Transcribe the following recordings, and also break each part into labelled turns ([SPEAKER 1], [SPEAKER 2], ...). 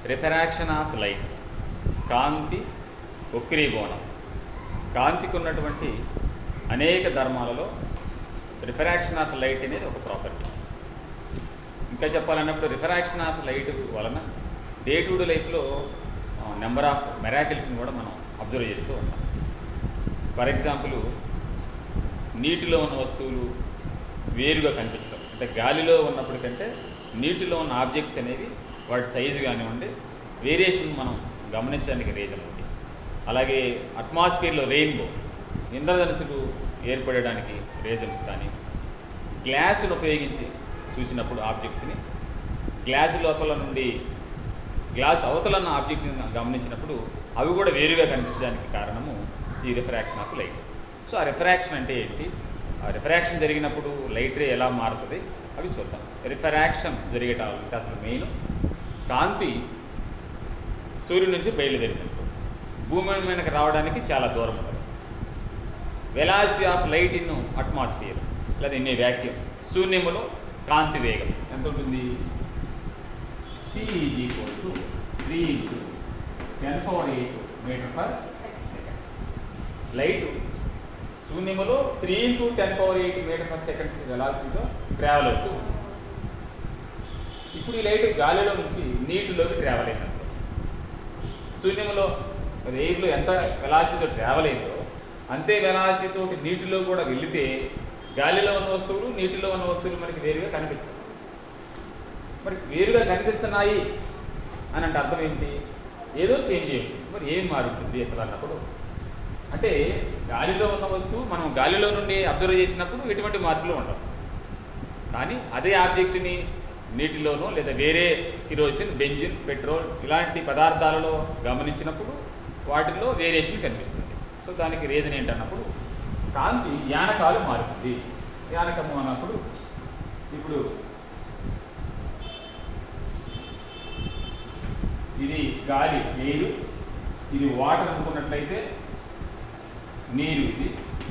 [SPEAKER 1] Refraction of light, కాంతి వక్రీభవనం. కాంతికి ఉన్నటువంటి అనేక ధర్మాలలో రిఫరాక్షన్ ఆఫ్ లైట్ అనేది ఒక ప్రాపర్టీ. ఇంకా చెప్పాలన్నప్పుడు రిఫరాక్షన్ ఆఫ్ లైట్ వలన డే టు డే లైఫ్లో నెంబర్ ఆఫ్ మెరాకిల్స్ని కూడా మనం అబ్జర్వ్ చేస్తూ ఉంటాం. ఫర్ ఎగ్జాంపుల్, నీటిలో ఉన్న వస్తువులు వేరుగా కనిపించడం, అంటే గాలిలో ఉన్నప్పటికంటే నీటిలో ఉన్న ఆబ్జెక్ట్స్ అనేవి వాటి సైజు కానివ్వండి వేరియేషన్ మనం గమనించడానికి రీజన్ ఉంది. అలాగే అట్మాస్ఫియర్లో రెయిన్బో, ఇంద్రధనుసులు ఏర్పడడానికి రీజన్స్ కానీ, గ్లాసును ఉపయోగించి చూసినప్పుడు ఆబ్జెక్ట్స్ని, గ్లాసు లోపల నుండి గ్లాస్ అవతలన్న ఆబ్జెక్ట్ని గమనించినప్పుడు అవి కూడా వేరుగా కనిపించడానికి కారణము ఈ రిఫరాక్షన్ ఆఫ్ లైట్. సో ఆ రిఫరాక్షన్ అంటే ఏంటి, ఆ రిఫరాక్షన్ జరిగినప్పుడు లైట్ రే ఎలా మారుతుంది అవి చూద్దాం. రిఫరాక్షన్ జరిగేటానికి అసలు మెయిన్ కాంతి సూర్యుడి నుంచి బయలుదేరినప్పుడు భూమి మీదకి రావడానికి చాలా దూరం ఉంటుంది. Velocity of light in atmosphere లేదా ఇన్ ఏ వ్యాక్యూమ్, శూన్యములో కాంతి వేగం ఎంత ఉంటుంది? C = 3 × 10⁸ metre per second. లైట్ శూన్యములో 3 × 10⁸ మీటర్/సెకండ్స్ వెలాసిటీతో ట్రావెల్ అవుతూ ఉంది. ఇప్పుడు ఈ లైట్ గాలిలో నుంచి నీటిలోకి ట్రావెల్ అయిందనుకో, శూన్యములో ఎయిర్లో ఎంత వెలాసిటీతో ట్రావెల్ అయిందో అంతే వెలాసిటీతో నీటిలో కూడా వెళితే గాలిలో ఉన్న వస్తువులు నీటిలో ఉన్న వస్తువులు మనకి వేరుగా కనిపించవు. మరి వేరుగా కనిపిస్తున్నాయి అని అంటే అర్థం ఏంటి? ఏదో చేంజ్ చేయండి. మరి ఏం మారుతుంది అసలు అన్నప్పుడు, అంటే గాలిలో ఉన్న వస్తువు మనం గాలిలో నుండి అబ్జర్వ్ చేసినప్పుడు ఎటువంటి మార్పులు ఉండవు. కానీ అదే ఆబ్జెక్ట్ని నీటిలోనో లేదా వేరే కిరోసిన్, బెంజిన్, పెట్రోల్ ఇలాంటి పదార్థాలలో గమనించినప్పుడు వాటిల్లో వేరియేషన్ కనిపిస్తుంది. సో దానికి రీజన్ ఏంటన్నప్పుడు కాంతి యానకాలు మారుతుంది. యానకము అన్నప్పుడు ఇప్పుడు ఇది గాలి, నీరు, ఇది వాటర్ అనుకున్నట్లయితే నీరు, ఇది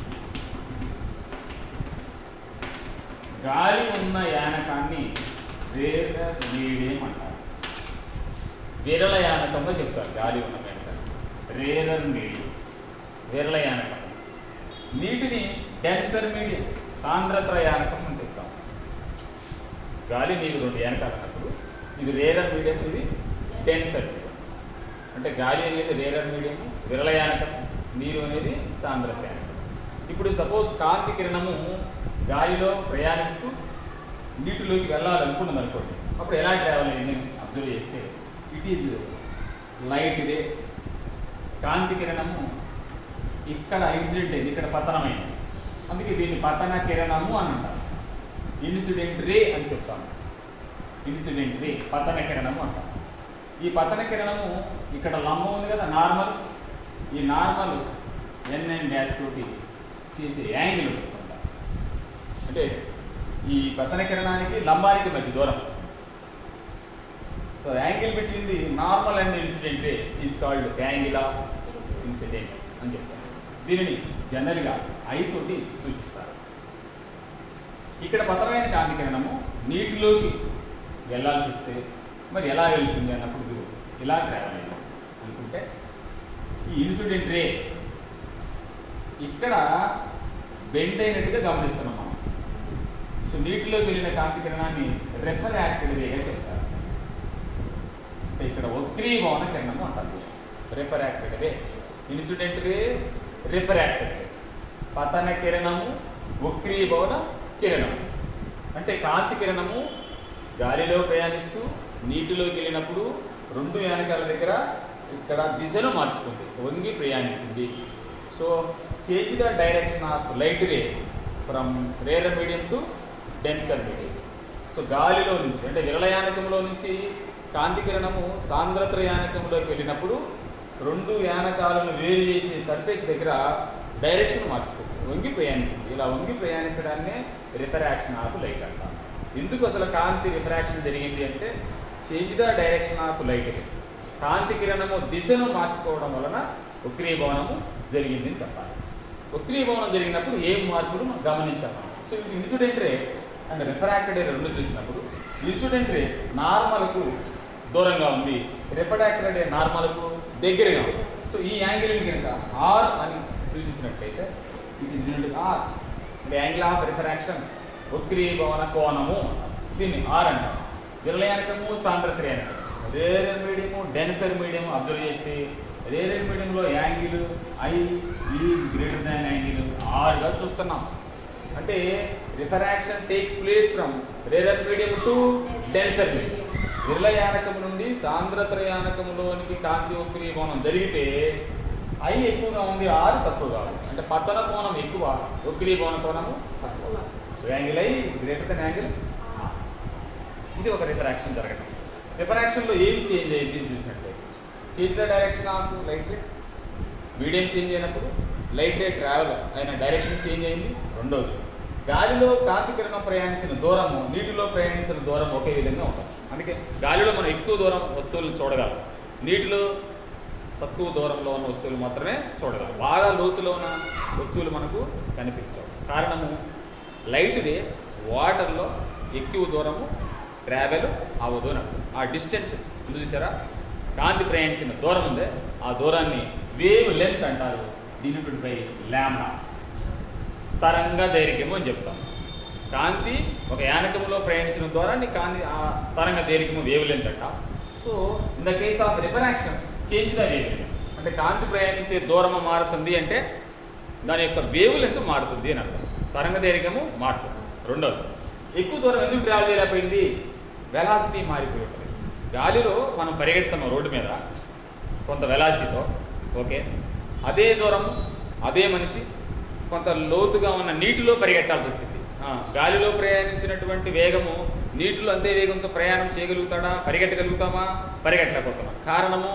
[SPEAKER 1] గాలి ఉన్న యానకాన్ని రేరర్ మీడియం అంటారు. విరళ యానకంగా చెప్తారు గాలి ఉన్న యానకాన్ని రేరర్ మీడియం, విరళ యానకం. నీటిని డెన్సర్ మీడియం, సాంద్రత యానకం అని చెప్తాం. గాలి నీరు రెండు యానకాలు అన్నప్పుడు ఇది రేరర్ మీడియం, ఇది డెన్సర్ మీడియం. అంటే గాలి అనేది రేరర్ మీడియం, విరళ యానకం, నీరు అనేది సాంద్రత యానకం. ఇప్పుడు సపోజ్ కాంతి కిరణము గాలిలో ప్రయాణిస్తూ నీటిలోకి వెళ్ళాలనుకున్నది అనుకోండి, అప్పుడు ఎలా ట్రావెల్ అయ్యింది అబ్జర్వ్ చేస్తే ఇట్ ఈజ్ లైట్ రే. కాంతి కిరణము ఇక్కడ ఇన్సిడెంట్ అయింది, ఇక్కడ పతనమైంది, అందుకే దీన్ని పతన కిరణము అని అంటారు. ఇన్సిడెంట్ రే అని చెప్తాము. ఇన్సిడెంట్ రే, పతన కిరణము అంటాం. ఈ పతన కిరణము ఇక్కడ లంబం ఉంది కదా, నార్మల్. ఈ నార్మల్ NN' తోటి చేసే యాంగిల్ ఉంటుంది. అంటే ఈ పతన కిరణానికి లంబానికి మధ్య దూరం. సో యాంగిల్ పెట్టింది normal and incident ray is called angle of incidence అని చెప్తారు. దీనిని జనరల్గా I తోటి సూచిస్తారు. ఇక్కడ పతనమైన కాంతి కిరణము నీటిలోకి వెళ్ళాల్సి వస్తే మరి ఎలా వెళ్తుంది అన్నప్పుడు ఇలా ట్రావెల్ అయ్యింది అనుకుంటే ఈ ఇన్సిడెంట్ రే ఇక్కడ బెండ్ అయినట్టుగా గమనిస్తున్నాం మనం. సో నీటిలోకి వెళ్ళిన కాంతి కిరణాన్ని రిఫరాక్టెడ్ రేగా చెప్తారు. అంటే ఇక్కడ వక్రీభవన కిరణము అంటారు. Refracted ray, incident ray, refracted ray. పతన కిరణము, వక్రీభవన కిరణము. అంటే కాంతి కిరణము గాలిలో ప్రయాణిస్తూ నీటిలోకి వెళ్ళినప్పుడు రెండు యానకాల దగ్గర ఇక్కడ దిశను మార్చుకుంది, వంగి ప్రయాణించింది. So change the direction of light ray from rarer medium to denser medium. So గాలిలో నుంచి అంటే విరళ యానకంలో నుంచి కాంతి కిరణము సాంద్రత యానకంలోకి వెళ్ళినప్పుడు రెండు యానకాలను వేరు చేసే సర్ఫేస్ దగ్గర డైరెక్షన్ మార్చుకుంది, వంగి ప్రయాణించింది. ఇలా వంగి ప్రయాణించడాన్నే రిఫరాక్షన్ ఆఫ్ లైట్ అంటారు. ఎందుకు అసలు కాంతి రిఫరాక్షన్ జరిగింది అంటే change the direction of light. కాంతి కిరణము దిశను మార్చుకోవడం వలన వక్రీభవనము జరిగిందని చెప్పాలి. వక్రీభవనం జరిగినప్పుడు ఏం మార్పులు మనం గమనించాము. So incident ray and refracted ray రెండు చూసినప్పుడు ఇన్సిడెంట్ రే నార్మల్కు దూరంగా ఉంది, రిఫ్రాక్టర్ అంటే నార్మల్కు దగ్గరగా ఉంది. సో ఈ యాంగిల్ని కనుక ఆర్ అని సూచించినట్లయితే ఇట్ ఈస్ యూనిట్ ఆర్ అంటే యాంగిల్ ఆఫ్ రిఫ్రాక్షన్ వక్రీభవన కోణము, దీన్ని ఆర్ అంటారు. విరళయానకము సాంద్రత్రయానకం, rarer medium denser medium observe చేస్తే రేరెడ్ మీడియంలో angle I is greater than angle ఆర్గా చూస్తున్నాం. అంటే refraction takes place from rarer medium to denser medium. విరళయానకం నుండి సాంద్రత్రయానకంలోనికి కాంతి వక్రీభవనం జరిగితే ఐ ఎక్కువగా ఉంది, ఆర్ తక్కువగా ఉంది. అంటే పతన కోణం ఎక్కువ, వక్రీభవన కోణము తక్కువ. So angle I is greater then angle R. ఇది ఒక రిఫ్రాక్షన్ జరగడం. రిఫ్రాక్షన్లో ఏమి చేంజ్ అయ్యింది అని చూసినట్లయితే change the direction of light ray, medium change అయినప్పుడు లైట్ రే ట్రావెల్ అయిన డైరెక్షన్ చేంజ్ అయింది. రెండోది గాలిలో కాంతి కిరణం ప్రయాణించిన దూరము నీటిలో ప్రయాణించిన దూరం ఒకే విధంగా ఉంటుంది. అందుకే గాలిలో మనం ఎక్కువ దూరం వస్తువులను చూడగలం, నీటిలో తక్కువ దూరంలో ఉన్న వస్తువులు మాత్రమే చూడగలం. బాగా లోతులో ఉన్న వస్తువులు మనకు కనిపించవు. కారణము లైట్ రే వాటర్లో ఎక్కువ దూరము ట్రావెల్ అవ్వదు అన్నట్టు. ఆ డిస్టెన్స్ చూసారా, కాంతి ప్రయాణించిన దూరం ఉందే ఆ దూరాన్ని వేవ్ లెంత్ అంటారు, డినోటెడ్ బై లాంబ్డా. తరంగ దైర్ఘ్యము అని చెప్తాం. కాంతి ఒక యానకంలో ప్రయాణించిన దూరాన్ని కాంతి ఆ తరంగ దైర్ఘ్యము వేవ్ లెంత్ అంట. So in the case of refraction change the wavelength, అంటే కాంతి ప్రయాణించే దూరము మారుతుంది అంటే దాని యొక్క వేవ్ లెంత్ మారుతుంది అని అర్థం, తరంగ దైర్ఘ్యము మారుతుంది. రెండోది ఎక్కువ దూరం ఎందుకు ట్రావెల్ చేయలేకపోయింది, వెలాసిటీ మారిపోయి ఉంటుంది. గాలిలో మనం పరిగెడుతున్నాం రోడ్డు మీద కొంత వెలాసిటీతో, ఓకే, అదే దూరం అదే మనిషి కొంత లోతుగా ఉన్న నీటిలో పరిగెట్టాల్సి వచ్చింది. గాలిలో ప్రయాణించినటువంటి వేగము నీటిలో అంతే వేగంతో ప్రయాణం చేయగలుగుతాడా, పరిగెట్టగలుగుతామా, పరిగెట్టలేకపోతున్నాం. కారణము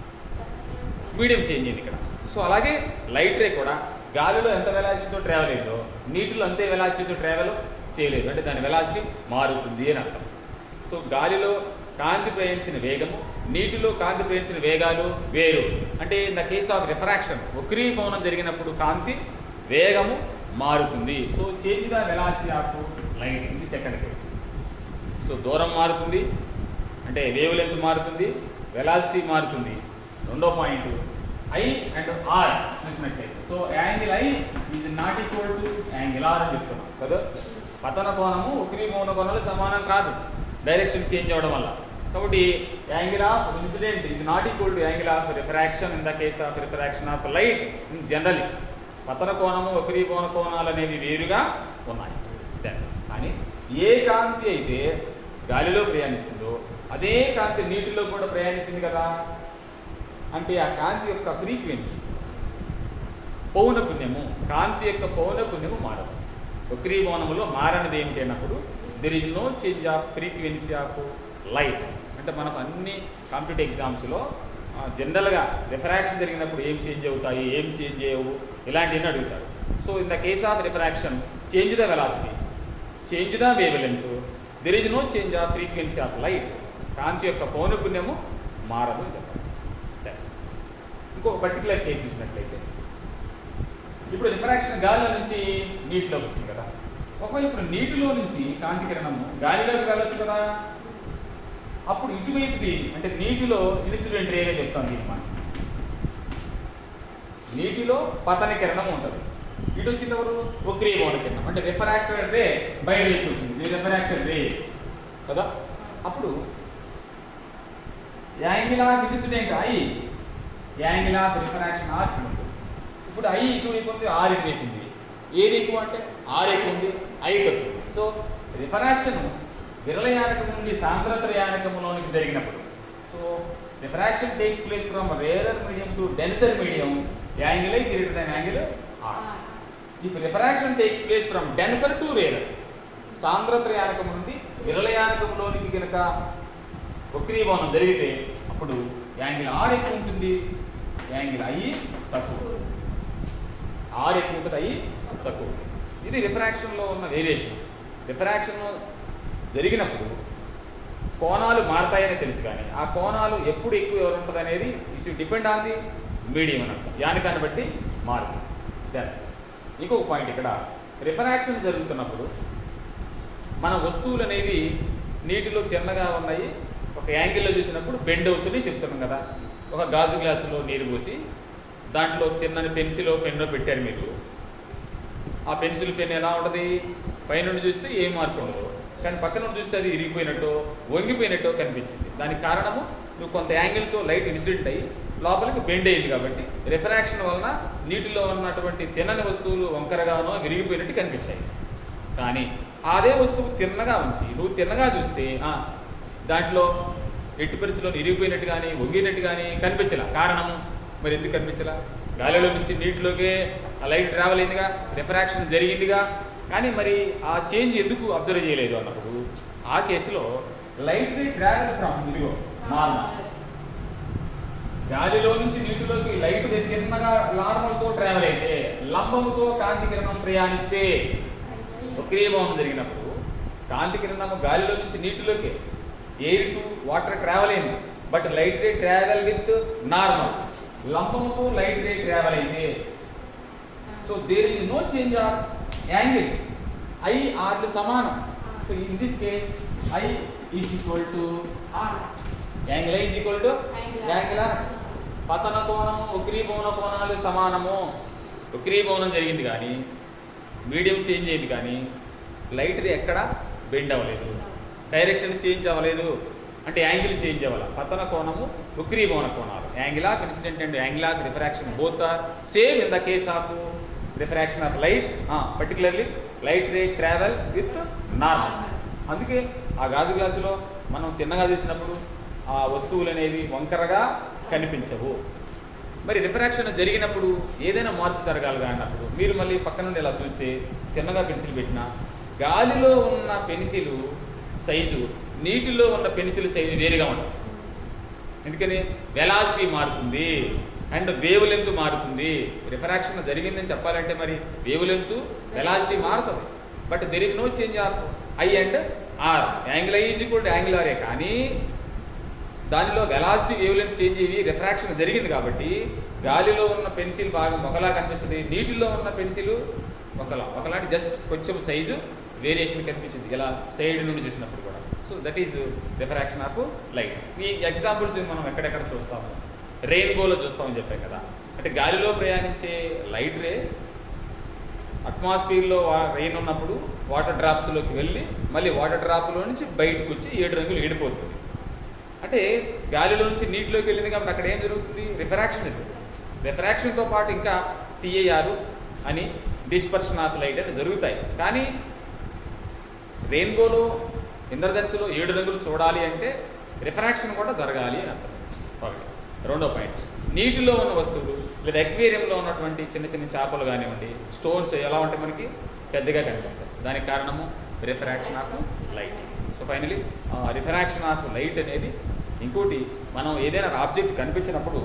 [SPEAKER 1] మీడియం చేంజ్ అయింది ఇక్కడ. సో అలాగే లైట్ రే కూడా గాలిలో ఎంత వెలాసిటీతో ట్రావెల్ అయిందో నీటిలో అంతే వెలాసిటీతో ట్రావెల్ చేయలేదు, అంటే దాని వెలాసిటీ మారుతుంది అని అర్థం. సో గాలిలో కాంతి ప్రయాణించిన వేగము నీటిలో కాంతి ప్రయాణించిన వేగాలు వేరు. అంటే in the case of refraction వక్రీభవనం జరిగినప్పుడు కాంతి వేగము మారుతుంది. So change the velocity of light, ఇది సెకండ్ కేసు. సో దూరం మారుతుంది అంటే వేవ్ లెంత్ మారుతుంది, వెలాసిటీ మారుతుంది. రెండో పాయింట్ ఐ అండ్ ఆర్ చూసినట్లయితే, so angle I is not equal to angle R అని చెప్తున్నాం కదా. పతన కోణము వక్రీభవన కోణాలు సమానం కాదు డైరెక్షన్ చేంజ్ అవ్వడం వల్ల. కాబట్టి angle of incident is not equal to angle of refraction in the case of refraction of light in generally. పతన కోణము వక్రీభవన కోణాలు అనేవి వేరుగా ఉన్నాయి. కానీ ఏ కాంతి అయితే గాలిలో ప్రయాణించిందో అదే కాంతి నీటిలో కూడా ప్రయాణించింది కదా. అంటే ఆ కాంతి యొక్క ఫ్రీక్వెన్సీ పౌనపుణ్యము, కాంతి యొక్క పౌనపుణ్యము మారదు. వక్రీభవనములో మారనిది ఏమిటి అన్నప్పుడు there is no change of frequency of light. అంటే మనకు అన్ని కాంపిటేటివ్ ఎగ్జామ్స్లో జనరల్గా రిఫ్రాక్షన్ జరిగినప్పుడు ఏం చేంజ్ అవుతాయి, ఏం చేంజ్ చేయవు, ఇలాంటివన్నీ అడుగుతారు. So in the case of refraction change the velocity, change the wavelength, there is no change of frequency of light. కాంతి యొక్క పౌనపుణ్యము మారదు అని చెప్పాలి. ఇంకొక పర్టికులర్ కేసు చూసినట్లయితే, ఇప్పుడు రిఫ్రాక్షన్ గాలిలో నుంచి నీటిలోకి వచ్చింది కదా. ఒకవేళ ఇప్పుడు నీటిలో నుంచి కాంతి కిరణము గాలిలోకి వెళ్ళొచ్చు కదా. అప్పుడు ఇటువైపుది అంటే నీటిలో ఇన్సిడెంట్ రేగా చెప్తాం దీన్ని మనం. నీటిలో పతన కిరణం ఉంటుంది, ఇటు వచ్చింది ఎవరు, వక్రీభవన కిరణం. అంటే రిఫ్రాక్టర్ రే బయట వైపు వచ్చింది, రిఫ్రాక్టర్ రే కదా. అప్పుడు angle of incident I, angle of refraction R ఉంటుంది. ఇప్పుడు ఐ ఇటువైపు ఉంది, ఆర్ ఇటువైపు ఉంది. ఏది ఎక్కువ అంటే ఆర్ ఎక్కువ ఉంది, ఐ తక్కువ. సో రిఫ్రాక్షన్ విరళయానకం నుండి సాంద్రత్రయానకంలోనికి జరిగినప్పుడు, so refraction takes place from rarer medium to denser medium, angle I greater than angle R. If refraction takes place from denser to rarer, సాంద్రత్రయానకం నుండి విరళయానకంలోనికి కనుక వక్రీభవనం జరిగితే అప్పుడు యాంగిల్ ఆర్ ఎక్కువ ఉంటుంది, యాంగిల్ ఐ తక్కువ. ఆర్ ఎక్కువ ఉంటుంది, ఐ తక్కువ. ఇది రిఫ్రాక్షన్లో ఉన్న వేరియేషన్. రిఫ్రాక్షన్ జరిగినప్పుడు కోణాలు మారతాయని తెలుసు, కానీ ఆ కోణాలు ఎప్పుడు ఎక్కువ ఎవరు ఉంటుంది అనేది it's depend on the medium అన్నట్టు, యానికాన్ని బట్టి మారుతుంది. దెన్ ఇంకొక పాయింట్, ఇక్కడ రిఫ్రాక్షన్ జరుగుతున్నప్పుడు మన వస్తువులు అనేవి నీటిలో తిన్నగా ఉన్నాయి, ఒక యాంగిల్లో చూసినప్పుడు బెండ్ అవుతుంది చెప్తున్నాం కదా. ఒక గాజు గ్లాసులో నీరు పోసి దాంట్లో తిన్నని పెన్సిలో పెన్నో పెట్టారు మీరు. ఆ పెన్సిల్ పెన్ ఎలా ఉంటుంది? పైనుండి చూస్తే ఏం మార్పు ఉండదు, కానీ పక్క నుండి చూస్తే అది ఇరిగిపోయినట్టు వంగిపోయినట్టు కనిపించింది. దానికి కారణము నువ్వు కొంత యాంగిల్తో లైట్ ఇన్సిడెంట్ అయ్యి లోపలికి బెండ్ అయ్యింది కాబట్టి రిఫ్రాక్షన్ వలన నీటిలో ఉన్నటువంటి తిన్నని వస్తువులు వంకరగానో విరిగిపోయినట్టు కనిపించాయి. కానీ అదే వస్తువు తిన్నగా ఉంచి నువ్వు తిన్నగా చూస్తే దాంట్లో ఎట్టి పరిస్థితుల్లో ఇరిగిపోయినట్టు కానీ వంగినట్టు కానీ కనిపించలా. కారణము మరి ఎందుకు కనిపించలా? గాలిలో నుంచి నీటిలోకే ఆ లైట్ ట్రావెల్ అయిందిగా, రిఫ్రాక్షన్ జరిగిందిగా, కానీ మరి ఆ చేంజ్ ఎందుకు అబ్జర్వ్ చేయలేదు అన్నప్పుడు ఆ కేసులో లైట్ ట్రావెల్ ఫ్రమ్ ఇదిగో నార్మల్, గాలిలో నుంచి నీటిలోకి లైట్ తిన్నగా నార్మల్తో ట్రావెల్ అయితే లంబముతో కాంతి కిరణం ప్రయాణిస్తే వక్రీభవనం జరిగినప్పుడు కాంతి కిరణము గాలిలో నుంచి నీటిలోకి ఎయిర్ టు వాటర్ ట్రావెల్ అయింది, but light ray travel with normal. లంబముతో లైట్ రే ట్రావెల్ అయితే so there is no change of angle, I ఆర్లు సమానం. So in this case I is equal to R, angle I is equal to angle R. పతన కోణము వక్రీభవన కోణాలు సమానము. వక్రీభవనం జరిగింది కానీ మీడియం చేంజ్ అయింది కానీ లైట్ రే ఎక్కడ బెండ్ అవ్వలేదు, డైరెక్షన్ చేంజ్ అవ్వలేదు, అంటే యాంగిల్ చేంజ్ అవ్వాలి. పతన కోణము వక్రీభవన కోణాలు, angle of incident and angle of refraction both are same in the case of refraction of light, particularly light ray travel with normal. అందుకే ఆ గాజు గ్లాసులో మనం తిన్నగా చూసినప్పుడు ఆ వస్తువులు అనేవి వంకరగా కనిపించవు. మరి రిఫ్రాక్షన్ జరిగినప్పుడు ఏదైనా మార్పు జరగాలి అన్నప్పుడు మీరు మళ్ళీ పక్క నుండి ఇలా చూస్తే తిన్నగా పెన్సిల్ పెట్టినా గాలిలో ఉన్న పెన్సిల్ సైజు నీటిలో ఉన్న పెన్సిల్ సైజు వేరుగా ఉంటుంది. ఎందుకని వెలాసిటీ మారుతుంది అండ్ వేవ్ లెంత్ మారుతుంది. రిఫ్రాక్షన్ జరిగిందని చెప్పాలంటే మరి వేవ్ లెంత్ వెలాసిటీ మారుతుంది, but there is no change of I and R. Angle I is equal to angle ఆరే, కానీ దానిలో వెలాసిటీ వేవ్ లెంత్ చేంజ్ అయ్యి రిఫ్రాక్షన్ జరిగింది కాబట్టి గాలిలో ఉన్న పెన్సిల్ భాగం ఒకలా కనిపిస్తుంది, నీటిలో ఉన్న పెన్సిల్ ఒకలాంటి జస్ట్ కొంచెం సైజు వేరియేషన్ కనిపించింది ఇలా సైడ్ నుండి చూసినప్పుడు కూడా. So that is refraction of light. ఈ ఎగ్జాంపుల్స్ మనం ఎక్కడెక్కడ చూస్తాము, రెయిన్బోలో చూస్తామని చెప్పాం కదా. అంటే గాలిలో ప్రయాణించే లైట్ రే అట్మాస్ఫియర్లో రెయిన్ ఉన్నప్పుడు వాటర్ డ్రాప్స్లోకి వెళ్ళి మళ్ళీ వాటర్ డ్రాప్లో నుంచి బయటకు వచ్చి 7 రంగులు ఎండిపోతుంది. అంటే గాలిలో నుంచి నీటిలోకి వెళ్ళింది కాబట్టి అక్కడ ఏం జరుగుతుంది? రిఫ్రాక్షన్ జరుగుతుంది. రిఫ్రాక్షన్తో పాటు ఇంకా TIR అని డిస్పర్షన్ ఆఫ్ లైట్ అని జరుగుతాయి. కానీ రెయిన్బోలో ఇంద్రధనుస్సులో 7 రంగులు చూడాలి అంటే రిఫ్రాక్షన్ కూడా జరగాలి అని అర్థం. ఒకటి. రెండో పాయింట్, నీటిలో ఉన్న వస్తువులు లేదా ఎక్వేరియంలో ఉన్నటువంటి చిన్న చిన్న చేపలు కానివ్వండి, స్టోన్స్ ఎలా ఉంటాయి మనకి పెద్దగా కనిపిస్తాయి. దానికి కారణము refraction of light. So finally refraction of light అనేది ఇంకోటి, మనం ఏదైనా ఆబ్జెక్ట్ కనిపించినప్పుడు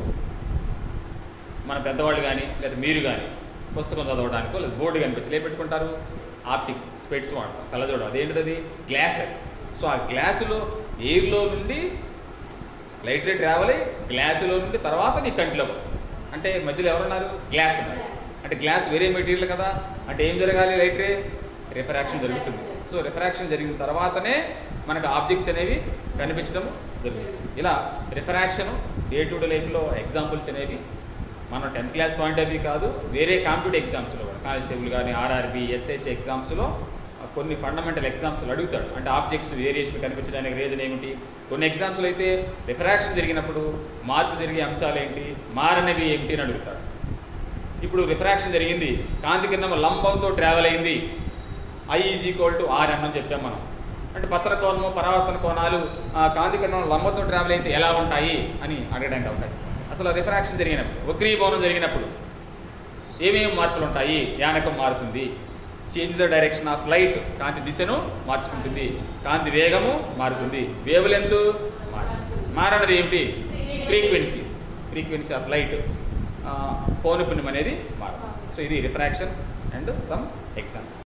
[SPEAKER 1] మన పెద్దవాళ్ళు కానీ లేదా మీరు కానీ పుస్తకం చదవడానికో లేదా బోర్డు కనిపించి ఏ పెట్టుకుంటారు? ఆప్టిక్స్ స్పెట్స్ వాడతాం, కళ్ళజోడు. అదేంటిది? అది గ్లాస్. అది సో ఆ గ్లాసులో ఎయిర్లో నుండి లైట్ రే ట్రావెల్ అయ్యి గ్లాసులో నుండి తర్వాత నీ కంటిలోకి వస్తుంది. అంటే మధ్యలో ఎవరున్నారు? గ్లాస్ ఉన్నారు. అంటే గ్లాస్ వేరే మెటీరియల్ కదా, అంటే ఏం జరగాలి? లైట్ రే రిఫ్రాక్షన్ జరుగుతుంది. సో రిఫ్రాక్షన్ జరిగిన తర్వాతనే మనకు ఆబ్జెక్ట్స్ అనేవి కనిపించడం జరుగుతుంది. ఇలా రిఫ్రాక్షన్ డే టు డే లైఫ్లో ఎగ్జాంపుల్స్ అనేవి మనం 10th class point of view కాదు, వేరే కాంపిటేటివ్ ఎగ్జామ్స్లో కూడా కానిస్టేబుల్ కానీ RRB SSC ఎగ్జామ్స్లో కొన్ని ఫండమెంటల్ ఎగ్జామ్స్లో అడుగుతాడు. అంటే ఆబ్జెక్ట్స్ వేరియేషన్ కనిపించడానికి రీజన్ ఏమిటి? కొన్ని ఎగ్జామ్స్లో అయితే రిఫ్రాక్షన్ జరిగినప్పుడు మార్పు జరిగే అంశాలు ఏంటి, మారనివి ఏమిటి అని అడుగుతాడు. ఇప్పుడు రిఫ్రాక్షన్ జరిగింది, కాంతి కిరణం లంబంతో ట్రావెల్ అయింది, I is equal to R అని చెప్పాం మనం. అంటే పతన కోణము పరావర్తన కోణాలు కాంతి కిరణం లంబంతో ట్రావెల్ అయితే ఎలా ఉంటాయి అని అడగడానికి అవకాశం. అసలు రిఫ్రాక్షన్ జరిగినప్పుడు, వక్రీభవనం జరిగినప్పుడు ఏమేమి మార్పులు ఉంటాయి? యానకం మారుతుంది, change the direction of light, కాంతి దిశను మార్చుకుంటుంది, కాంతి వేగము మారుతుంది, వేవ్ లెంత్ మారుతుంది. మారన్నది ఏమిటి? ఫ్రీక్వెన్సీ ఆఫ్ లైట్, పౌనఃపున్యం అనేది మారుతుంది. సో ఇది రిఫ్రాక్షన్ అండ్ సమ్ ఎగ్జాంపుల్.